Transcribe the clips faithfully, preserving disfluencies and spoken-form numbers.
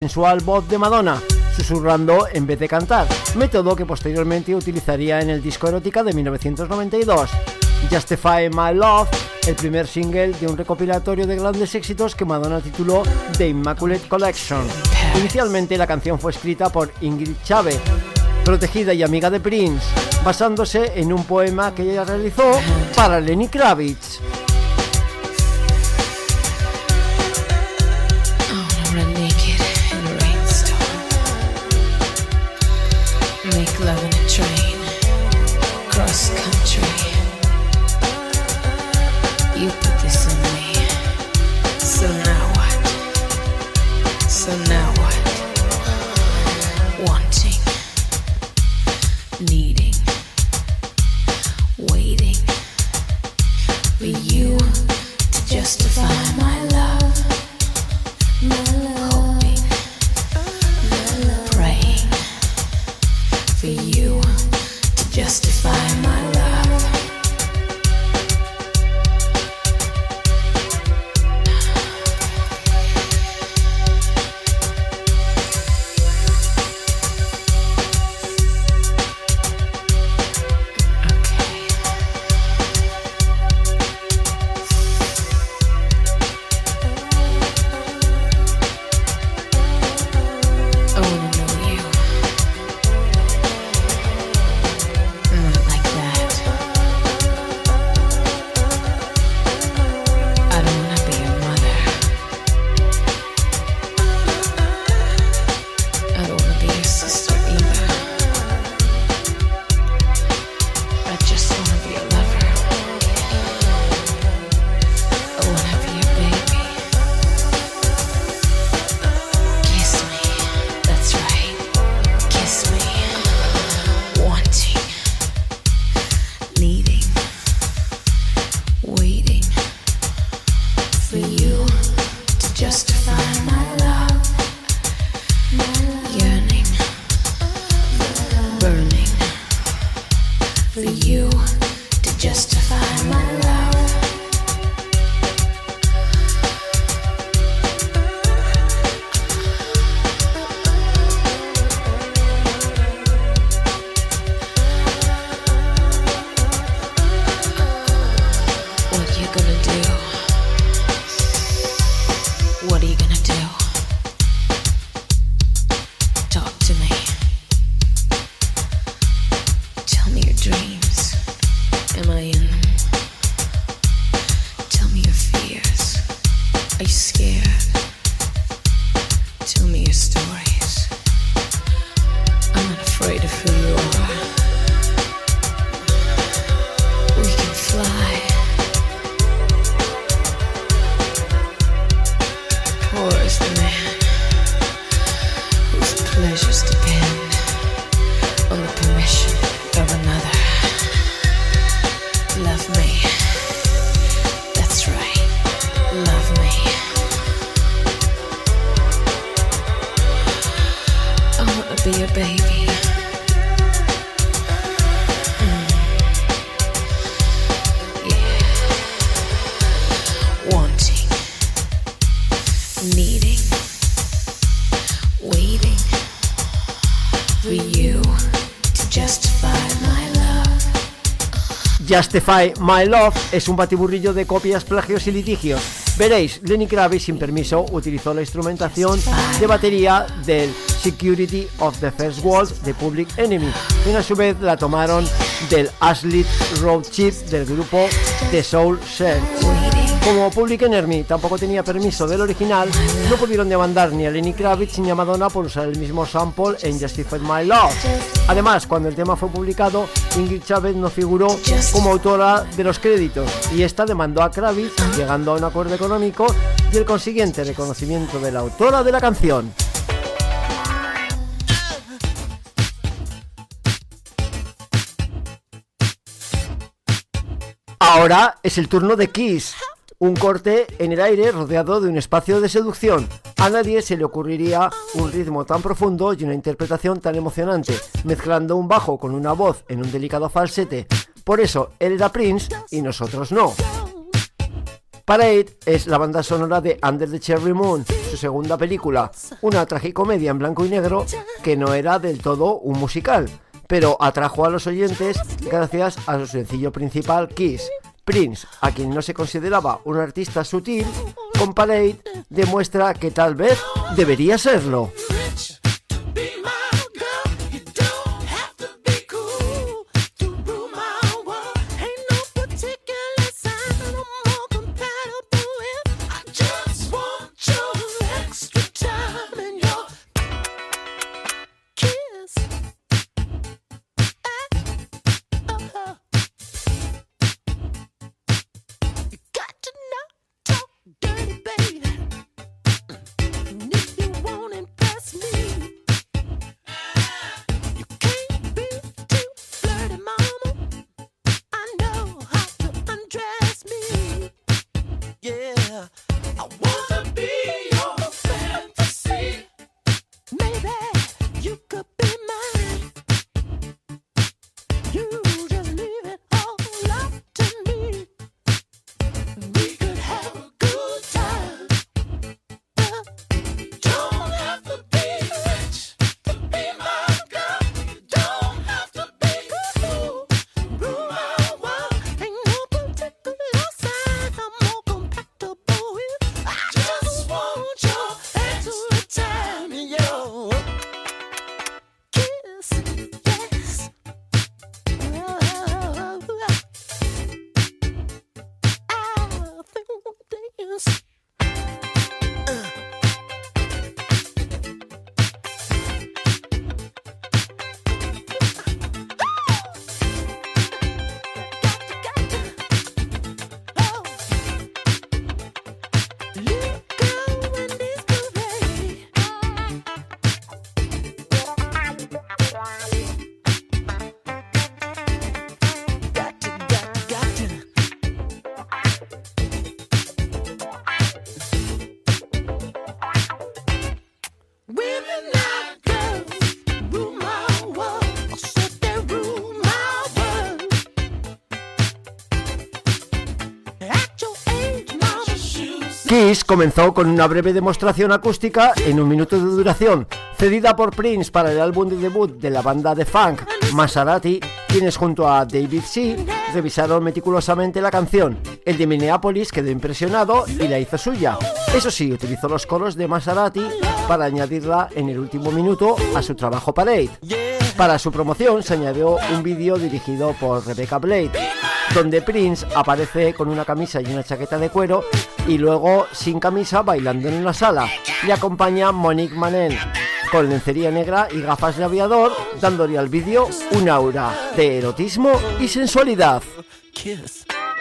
sensual voz de Madonna, susurrando en vez de cantar, método que posteriormente utilizaría en el disco Erótica de mil novecientos noventa y dos. Justify My Love, el primer single de un recopilatorio de grandes éxitos que Madonna tituló The Immaculate Collection. Inicialmente la canción fue escrita por Ingrid Chávez, protegida y amiga de Prince, basándose en un poema que ella realizó para Lenny Kravitz. Make love in a train, cross country. You put this on me. So now what? So now what? Wanting, needing, waiting for you to justify my love. My love. Hoping, praying for you to justify my love. Justify My Love es un batiburrillo de copias, plagios y litigios. Veréis, Lenny Kravitz sin permiso utilizó la instrumentación de batería del Security of the First World de Public Enemy, y a su vez la tomaron del Ashley Road Chip del grupo The Soul Search. Como Public Enemy tampoco tenía permiso del original, no pudieron demandar ni a Lenny Kravitz ni a Madonna por usar el mismo sample en Justify My Love. Además, cuando el tema fue publicado, Ingrid Chávez no figuró como autora de los créditos, y esta demandó a Kravitz, llegando a un acuerdo económico y el consiguiente reconocimiento de la autora de la canción. Ahora es el turno de Kiss. Un corte en el aire rodeado de un espacio de seducción. A nadie se le ocurriría un ritmo tan profundo y una interpretación tan emocionante, mezclando un bajo con una voz en un delicado falsete. Por eso él era Prince y nosotros no. Parade es la banda sonora de Under the Cherry Moon, su segunda película, una tragicomedia en blanco y negro que no era del todo un musical, pero atrajo a los oyentes gracias a su sencillo principal Kiss. Prince, a quien no se consideraba un artista sutil, con Parade demuestra que tal vez debería serlo. Kiss comenzó con una breve demostración acústica en un minuto de duración, cedida por Prince para el álbum de debut de la banda de funk Maserati, quienes junto a David C. revisaron meticulosamente la canción. El de Minneapolis quedó impresionado y la hizo suya. Eso sí, utilizó los coros de Maserati para añadirla en el último minuto a su trabajo Parade. Para su promoción se añadió un vídeo dirigido por Rebecca Blade, donde Prince aparece con una camisa y una chaqueta de cuero y luego sin camisa bailando en una sala. Le acompaña Monique Manel con lencería negra y gafas de aviador, dándole al vídeo un aura de erotismo y sensualidad. Kiss.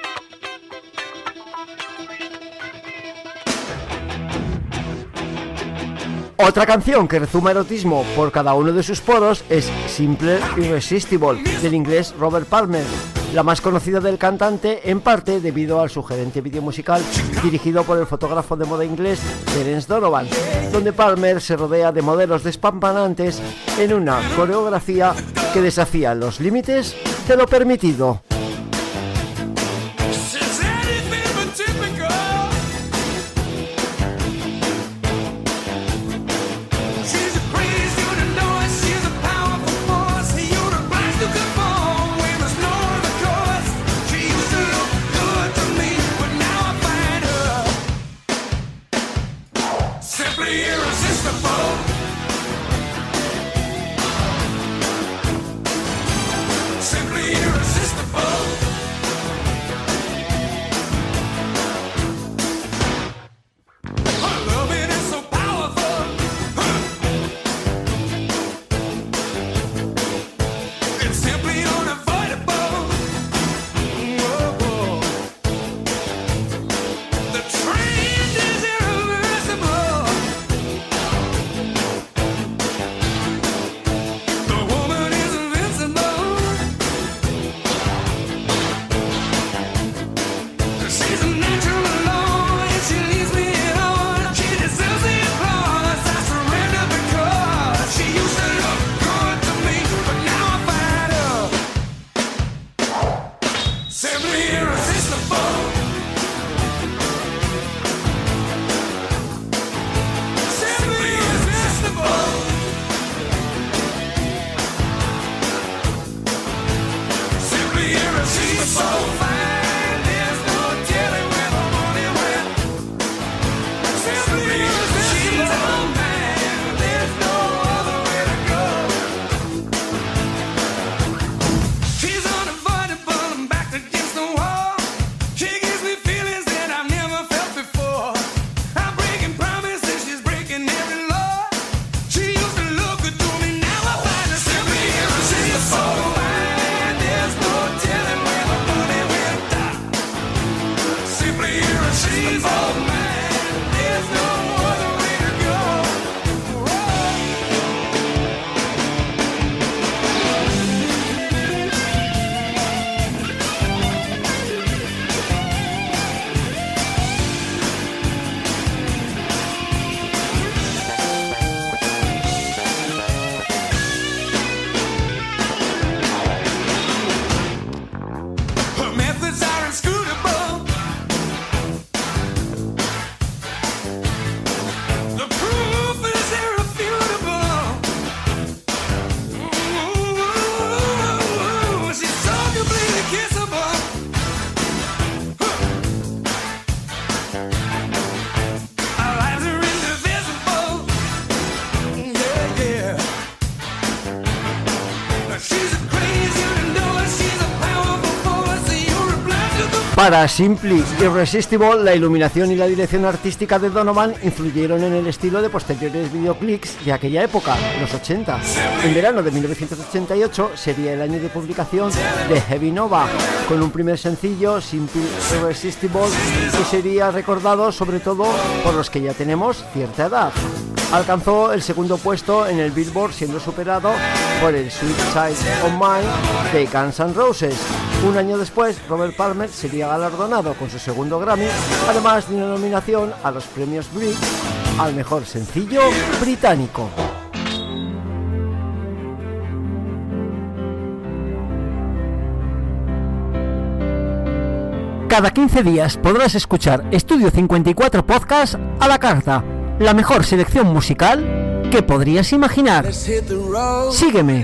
Otra canción que rezuma erotismo por cada uno de sus poros es Simple Irresistible, del inglés Robert Palmer, la más conocida del cantante en parte debido al sugerente vídeo musical dirigido por el fotógrafo de moda inglés Terence Donovan, donde Palmer se rodea de modelos despampanantes en una coreografía que desafía los límites de lo permitido. Simply irresistible. Para Simply Irresistible, la iluminación y la dirección artística de Donovan influyeron en el estilo de posteriores videoclips de aquella época, los ochenta. En verano de mil novecientos ochenta y ocho sería el año de publicación de Heavy Nova, con un primer sencillo, Simply Irresistible, que sería recordado sobre todo por los que ya tenemos cierta edad. Alcanzó el segundo puesto en el Billboard, siendo superado por el Sweet Side of Mine de Guns N' Roses. Un año después, Robert Palmer sería galardonado con su segundo Grammy, además de una nominación a los premios Brit al mejor sencillo británico. Cada quince días podrás escuchar Estudio cincuenta y cuatro Podcast a la carta, la mejor selección musical que podrías imaginar. Sígueme.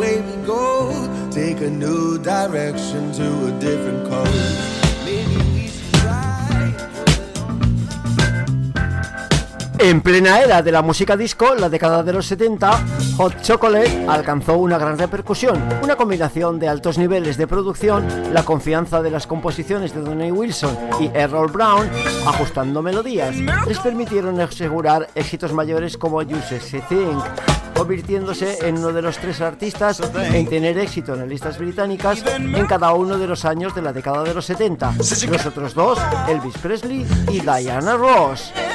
En plena era de la música disco, la década de los setenta, Hot Chocolate alcanzó una gran repercusión. Una combinación de altos niveles de producción, la confianza de las composiciones de Donnie Wilson y Errol Brown, ajustando melodías, les permitieron asegurar éxitos mayores como Just As I Think, convirtiéndose en uno de los tres artistas en tener éxito en las listas británicas en cada uno de los años de la década de los setenta. Los otros dos, Elvis Presley y Diana Ross.